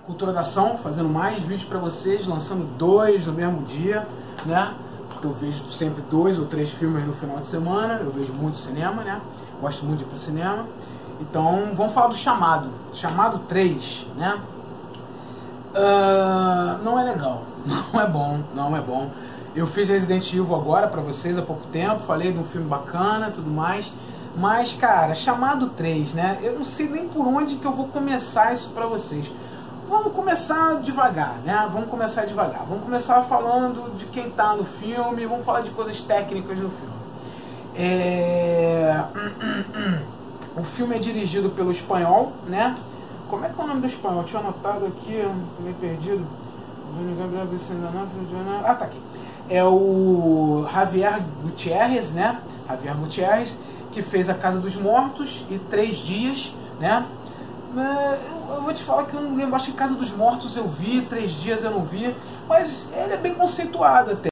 Cultura da Ação, fazendo mais vídeos para vocês, lançando 2 no mesmo dia, né? Porque eu vejo sempre 2 ou 3 filmes no final de semana, eu vejo muito cinema, né? Gosto muito de ir pro cinema. Então, vamos falar do Chamado. Chamado 3, né? Não é legal, não é bom, não é bom. Eu fiz Resident Evil agora pra vocês há pouco tempo, falei de um filme bacana e tudo mais. Mas, cara, Chamado 3, né? Eu não sei nem por onde que eu vou começar isso pra vocês. Vamos começar devagar, né? Vamos começar devagar. Vamos começar falando de quem tá no filme, vamos falar de coisas técnicas no filme. O filme é dirigido pelo espanhol, né? Como é que é o nome do espanhol? Tinha anotado aqui, meio perdido. Ah, tá aqui. É o Javier Gutiérrez, né? Javier Gutiérrez, que fez A Casa dos Mortos e 3 Dias, né? Eu vou te falar que eu não lembro, acho que Casa dos Mortos eu vi, 3 Dias eu não vi, mas ele é bem conceituado até.